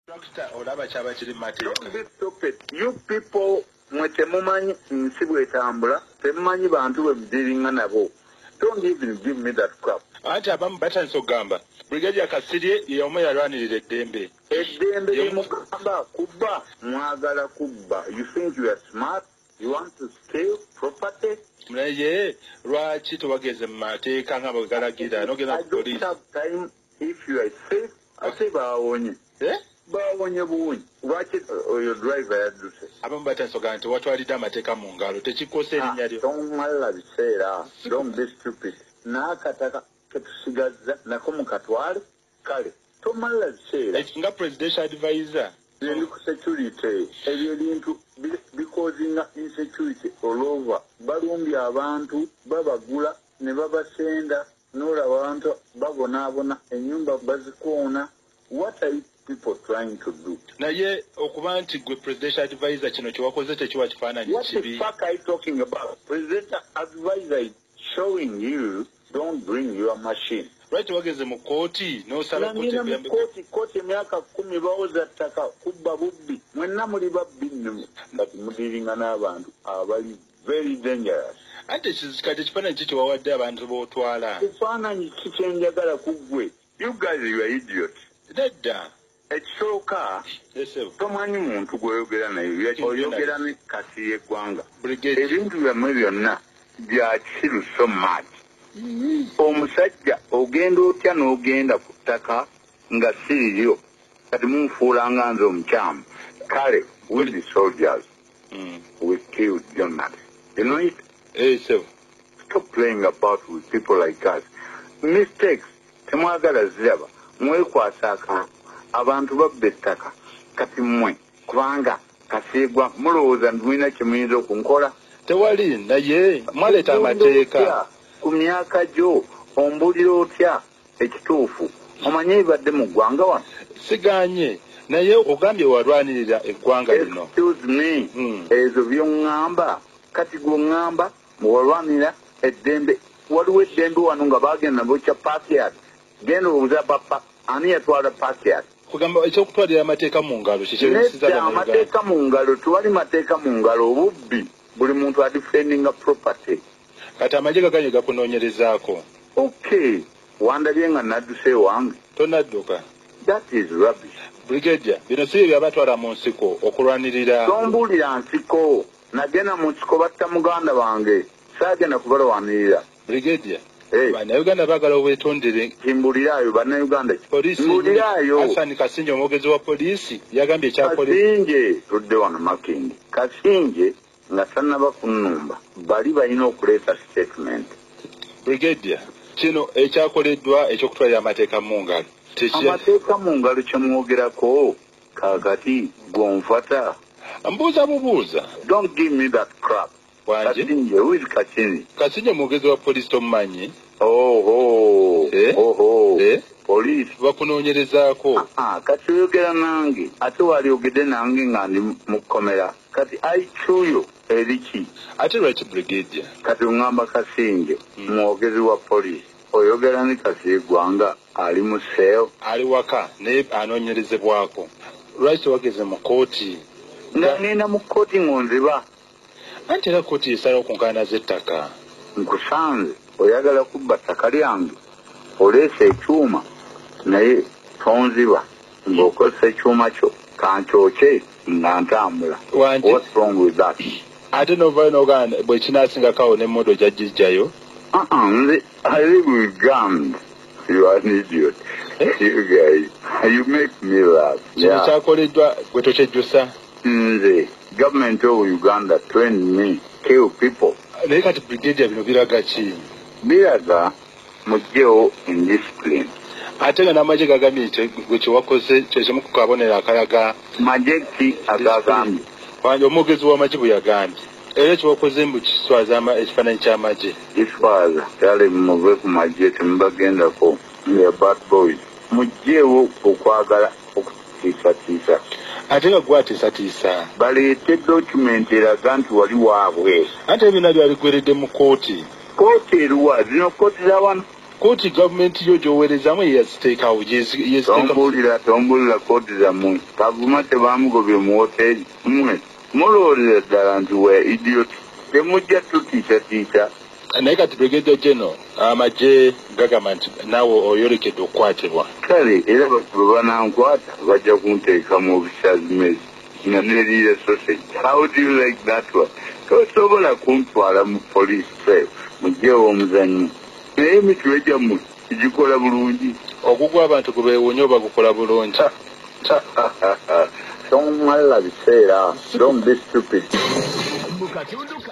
Don't be stupid. You people, mwetemumanyi nsi bwetambula, temumanyi bantu bwemudiringa nabo. Don't even give me that crap. Anti abamu batandise gamba. Brigadier Kasirye y'omu yalwanirira eddembe. Eddembe limugamba kubba, mwagala kubba. You think you are smart? You want to steal property? Naye lwaki tewageze mu mateeka nga bwe galagira n'ogenda ku poliisi? I don't have time. If you are safe, ate baawonye. Baawonye buwunyi. Lwaki oyo driver yadduse? Abamu batandise ogamba nti watwalidde amateeka mu ngalo tekikosa erinnya lyo. Tomalala biseera. Don't be stupid. N'akataka ketusigazza nako mukatwale kale. Tomalala biseera. Nga presidential advisor. Security, ebyo bintu causing insecurity all over. Balumbye abantu babagula ne babasenda n'olaba abantu babonaabona ennyumba bazikoona. What are you people trying to do? Naye okuba nti gwe presidential advisor kino kyewakoze tekiwa kifaananyi What kibi. the fuck are you talking about? Presidential advisor is showing you don't bring your machine. Lwaki wageze mu kooti n'osala kooti emyaka 10 bawoza ttaka kubba bubbi mwenna muli babbi nno kati mudiringa n'abantu abali very dangerous. Anti kati ekifaananyi ki kyewawadde abantu b'otwala? Ekifaananyi ki kyenjagala ku ggwe? You guys you are idiot. Nedda. Ekisooka tomanyi muntu gw'oyogera naye oyogera ne Kasirye Gwanga. Ebintu byammwe byonna bya kisiru so much. Omusajja ogenda otya n'ogenda ku ttaka nga siriryo kati munfuulanga nze omukyamu. Kale with the soldiers we killed journalists. You know it? Stop playing about with people like us. Mistakes temwagala ziraba mwekwasa akantu abantu babba ettaka kati mmwe kubanga Kasirye Gwanga mulowooza mulina kye muyinza okunkola? Tewali naye mwaleeta amateeka. Ku myaka gyo ombulira otya ekituufu omanye ebadde mu ggwanga wano? Siganye naye ogambye walwanirira eggwanga lino. Excuse me, ezo by'oŋŋamba kati gw'oŋŋamba walwanirira eddembe. Waliwo eddembe wano nga baagenda bokya Parkyard. Genda obuuza papa ani yatwala Parkyard? Kugamba ekyokutwalira amateeka mu ngalo nedda amateeka mu ngalo tewali mateeka mu ngalo obubbi buli muntu adifendinga property. Kati amagye gaganye gakunoonyerezaako. Okay, wandabye nga nadduse wange. Tonadduka. That is rubbish. Brigadier, bino si bye batwala mu nsiko okulwanirira. Tombuulira nsiko. Nagenda mu nsiko batta muganda wange. Saagenda kubalwanirira. Brigadier. Bannayuganda baagala obwetondere. Kimbuliraayo bannayuganda. Poliisi. Hassan Kasinje omwogezi wa poliisi yagambye ekyakola. Kasinje tudde wano Makindi. Kasinje nga tannaba kunnumba bali balina okuleeta statement. Brigadier, kino ekyakoleddwa ekyokutwalira amateeka mu ngalo. Amateeka mu ngalo kyemwogerako kaakati gonfata. Mbuuza bubuuza. Don't give me that crap. Kasinje, who is Kasinje? Kasinje mwogezi wa poliisi tomumanyi. Poliisi. Bakunoonyerezaako. Kati oyogera nange ate walyogedde nange nga ndi mu kkomera. Kati aikyuyo eriki. Ate lwaki Brigadier? Kati oŋŋamba Kasinje mwogezi wa poliisi. Oyogera ne Kasirye Gwanga ali mu seewo. Ali waka naye anoonyerezebwako. Lwaki tewageze mu kooti? Nga ngenda mu kooti ngonziba. Anti era kooti esalawo ku nkaayana z'ettaka. Nkusanze oyagala kubba ttaka lyange. Oleese ekyuma naye tonziba ng'okozesa ekyuma kyo kankyoke nga ntambula. What's wrong with that? Ate novayo n'ogamba bwe kinaasingakawo n'emmodo gyagijjayo. Nze I live with guns. You are an idiot. You guys, you make me laugh. Kino kyakoleddwa gwe tokyejjusa. Nze government of Uganda trained me kill people. Naye kati Brigadier bino biraga ki? Biraga mugyewo indiscipline. Ate nga n'amagye gagambye nti gwe kyewakoze kyekimu ku kabonero akalaga. Magye ki agagambye? Omwogezi w'amagye bwe yagambye. Era kyewakoze mbu kiswaza ekifaananyi ky'amagye. Kiswaza kyale muve ku magye temubagendako nga bad boys. Mugyewo okwagala okutiisatiisa. Ate nga gwatiisatiisa. Baleete document eraga nti wali waabwe. Ate ebina byali gweredde mu kooti. Kooti eruwa? Zino kooti za wano? Kooti gavumenti yo gy'oweerezamu yaziteekawo tombulira kooti zammwe kavuma tebamugobye mu woteeri mmwe mulowoolera ddala nti we idiot temujja tutiisatiisa. Naye kati Brigadier General amagye gagamba nti naawe oyolekedde okukwatibwa. Kale era bwe banankwata bajja kunteeka mu obusazimezi nga neeriire sausage. How do you like that one? Tosobola kuntwala mu police trail mugyewo omuzannyo naye emitwe gyammwe gikola bulungi. Ogugwa abantu gwe beewuunya oba gukola bulungi. Tomala biseera. Don't be stupid.